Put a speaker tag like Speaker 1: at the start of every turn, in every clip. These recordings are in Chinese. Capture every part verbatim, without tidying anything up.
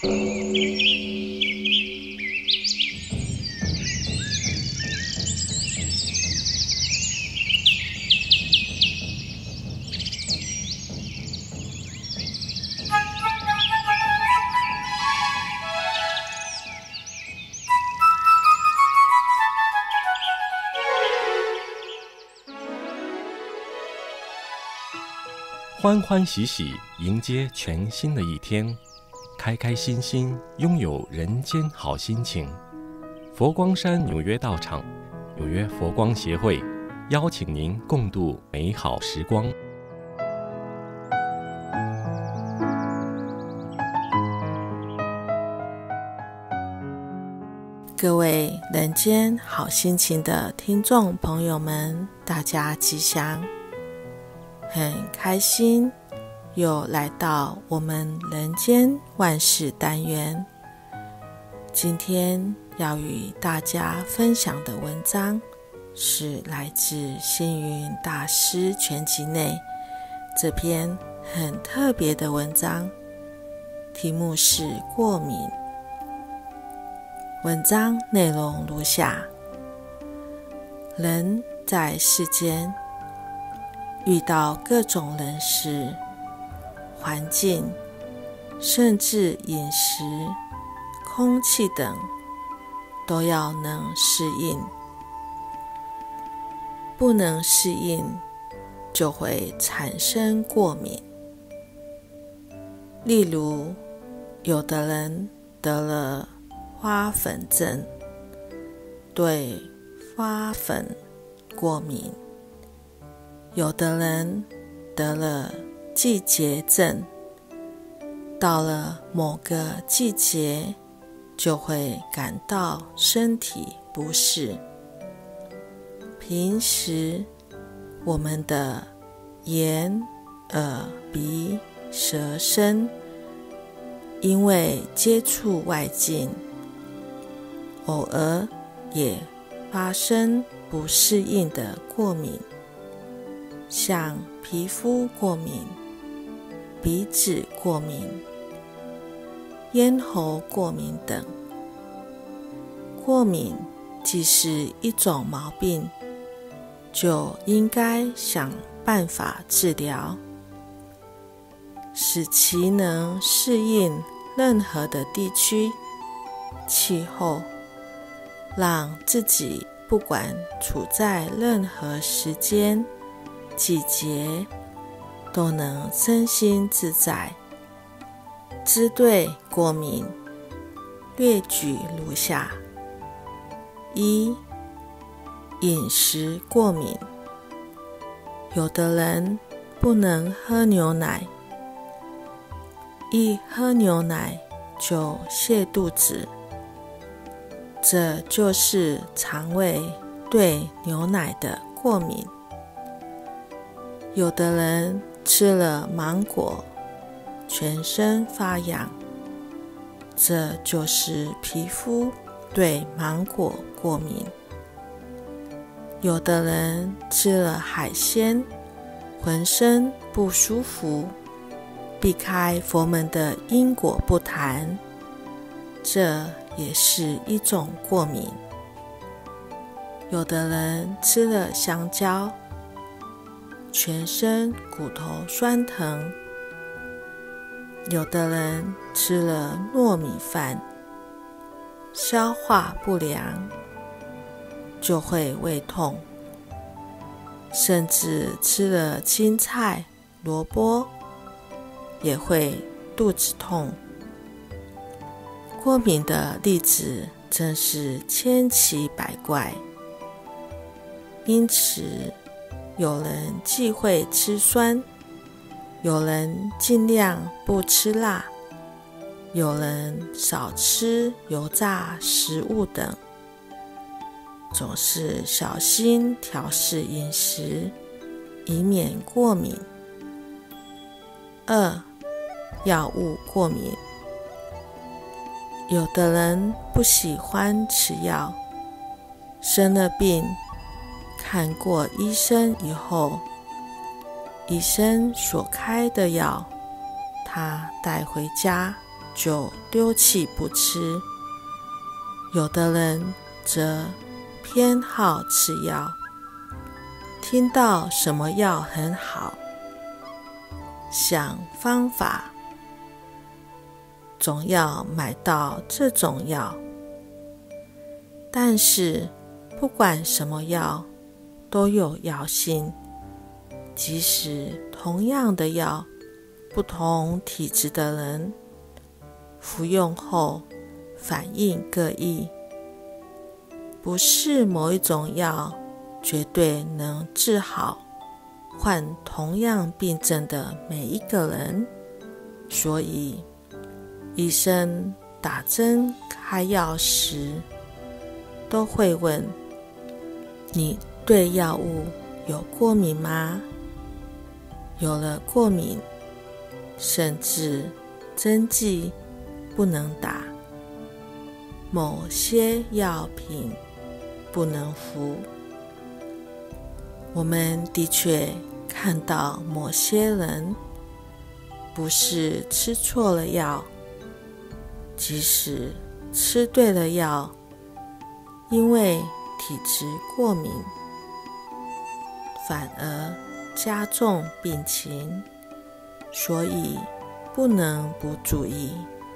Speaker 1: 欢欢喜喜迎接全新的一天，开开心心拥有人间好心情。佛光山纽约道场纽约佛光协会邀请您共度美好时光。
Speaker 2: 各位人间好心情的听众朋友们，大家吉祥。很开心又来到我们人间万事单元。今天要与大家分享的文章是来自星云大师全集内这篇很特别的文章，题目是过敏。文章内容如下：人在世间遇到各种人事、环境，甚至饮食、空气等，都要能适应。不能适应，就会产生过敏。例如，有的人得了花粉症，对花粉过敏。有的人得了季节症，到了某个季节就会感到身体不适。平时我们的眼、耳、鼻、舌、身，因为接触外境，偶尔也发生不适应的过敏，像皮肤过敏、鼻子过敏、咽喉过敏等。过敏既是一种毛病，就应该想办法治疗，使其能适应任何的地区、气候，让自己不管处在任何时间、季节，都能身心自在。针对过敏，略举如下：一、饮食过敏。有的人不能喝牛奶，一喝牛奶就泻肚子，这就是肠胃对牛奶的过敏。有的人吃了芒果，全身发痒，这就是皮肤对芒果过敏。有的人吃了海鲜，浑身不舒服，避开佛门的因果不谈，这也是一种过敏。有的人吃了香蕉，全身骨头酸疼。有的人吃了糯米饭，消化不良，就会胃痛。甚至吃了青菜、萝卜，也会肚子痛。过敏的例子真是千奇百怪，因此有人忌讳吃酸，有人尽量不吃辣，有人少吃油炸食物等，总是小心调适饮食，以免过敏。二、药物过敏。有的人不喜欢吃药，生了病，看过医生以后，医生所开的药，他带回家就丢弃不吃，有的人则偏好吃药，听到什么药很好，想方法总要买到这种药。但是不管什么药都有药性，即使同样的药，不同体质的人服用后反应各异，不是某一种药绝对能治好患同样病症的每一个人。所以医生打针开药时都会问你对药物有过敏吗？有了过敏，甚至针剂不能打，某些药品不能服。我们的确看到某些人不是吃错了药，即使吃对了药，因为体质过敏，反而加重病情，所以不能不注意。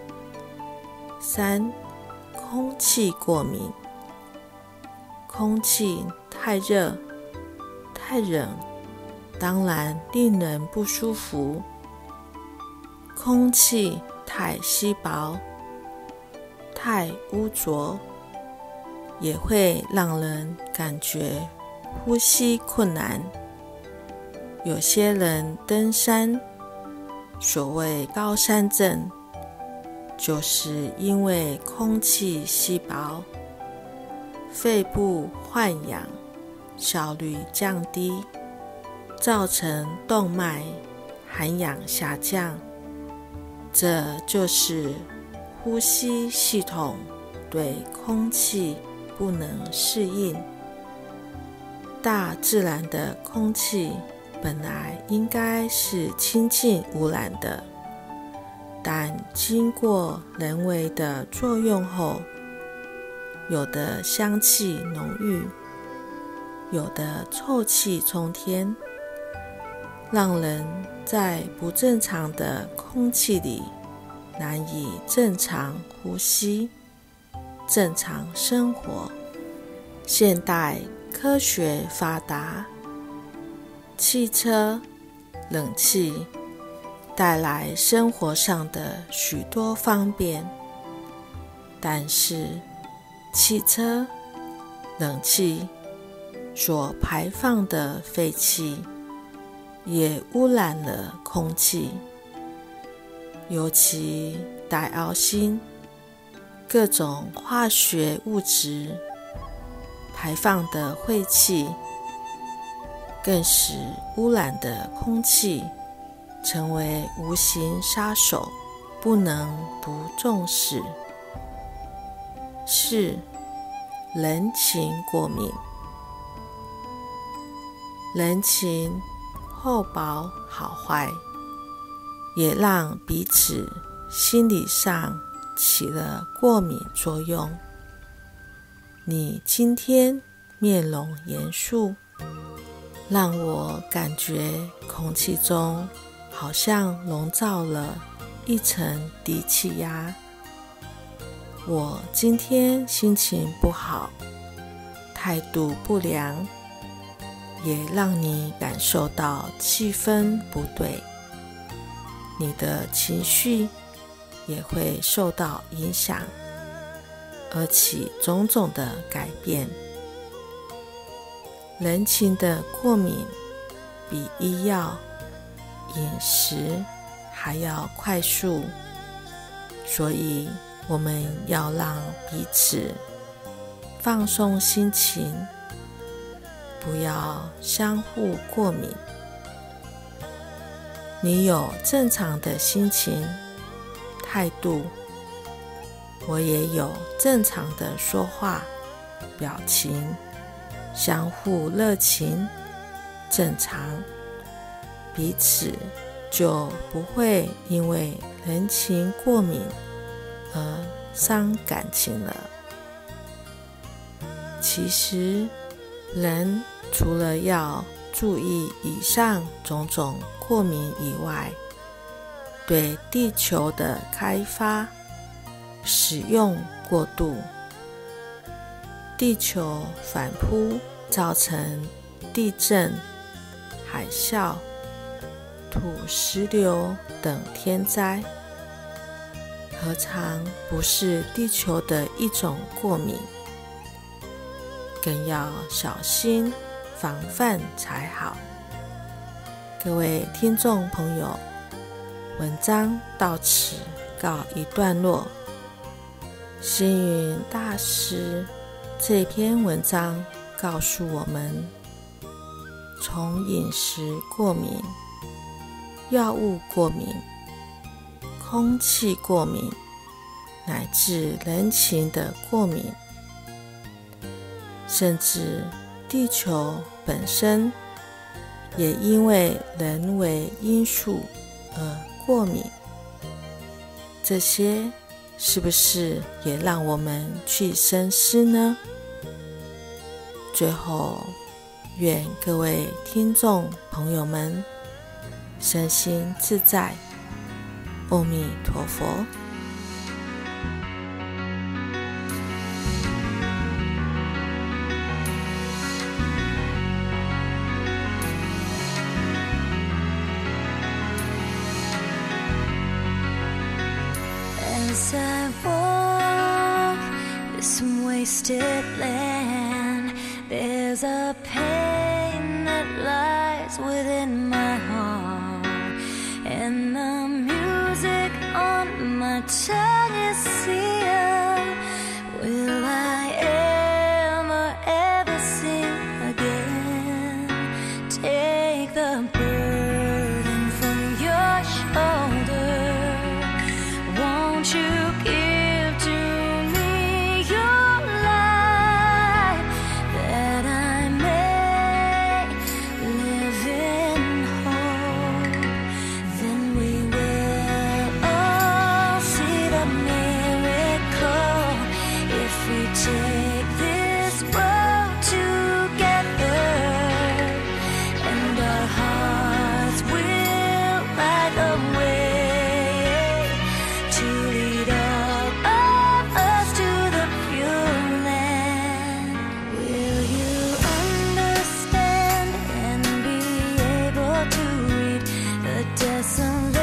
Speaker 2: 三、空气过敏。空气太热、太冷，当然令人不舒服。空气太稀薄、太污浊，也会让人感觉呼吸困难。有些人登山，所谓高山症，就是因为空气稀薄，肺部换氧效率降低，造成动脉含氧下降，这就是呼吸系统对空气不能适应。大自然的空气本来应该是清净无染的，但经过人为的作用后，有的香气浓郁，有的臭气冲天，让人在不正常的空气里难以正常呼吸、正常生活。现代科学发达，汽车、冷气带来生活上的许多方便，但是汽车、冷气所排放的废气也污染了空气，尤其戴奥辛各种化学物质排放的废气，更使污染的空气成为无形杀手，不能不重视。四、人情过敏。人情厚薄好坏，也让彼此心理上起了过敏作用。你今天面容严肃，让我感觉空气中好像笼罩了一层低气压。我今天心情不好，态度不良，也让你感受到气氛不对，你的情绪也会受到影响，而起种种的改变。人情的过敏比医药、饮食还要快速，所以我们要让彼此放松心情，不要相互过敏。你有正常的心情、态度，我也有正常的说话、表情，相互热情，正常，彼此就不会因为人情过敏而伤感情了。其实，人除了要注意以上种种过敏以外，对地球的开发、使用过度，地球反扑造成地震、海啸、土石流等天灾，何尝不是地球的一种过敏？更要小心防范才好。各位听众朋友，文章到此告一段落。星云大师这篇文章告诉我们，从饮食过敏、药物过敏、空气过敏，乃至人情的过敏，甚至地球本身也因为人为因素而过敏，这些是不是也让我们去深思呢？最后，愿各位听众朋友们身心自在，阿弥陀佛。
Speaker 3: As I walk this wasted land, there's a pain that lies within my heart, and the music on my tongue is sealed. Will I ever, ever sing again? Take the burden from your shoulder. Won't you give to me your life, that I may live in hope? Then we will all see the miracle if we take this road together, and our hearts will light the way to lead all of us to the pure land. Will you understand and be able to read the desolation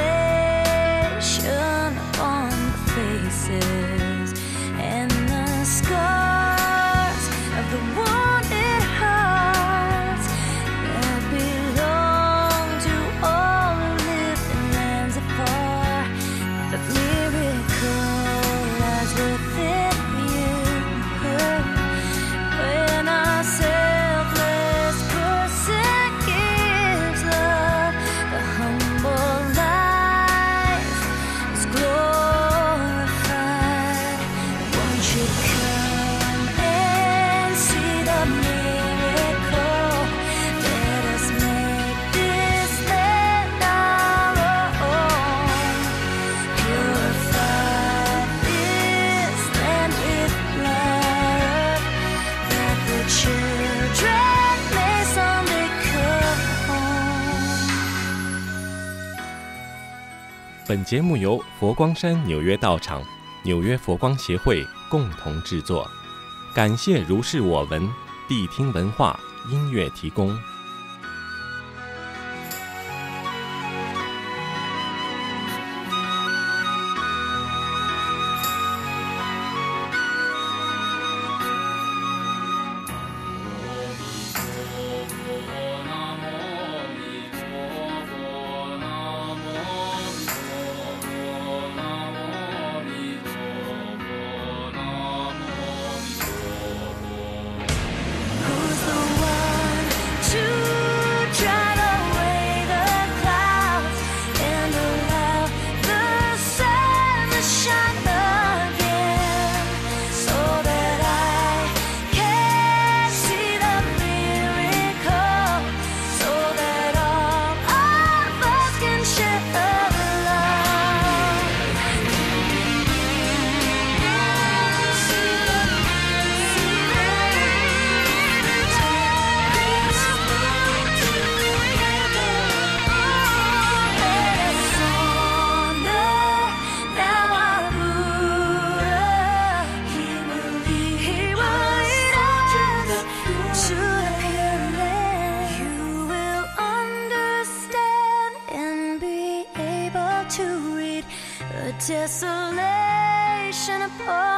Speaker 3: on the faces and the scars of the wounded hearts that belong to all who live in lands afar? The miracle lies within you. When our selfless person gives love, the humble life is glorified. Won't you come and see the miracle? Let us make this land our own. Purify this land with love, that the children may someday come home.
Speaker 1: 本节目由佛光山纽约道场、纽约佛光协会共同制作，感谢如是我闻谛听文化音乐提供。
Speaker 3: Who's the one to Tessellation upon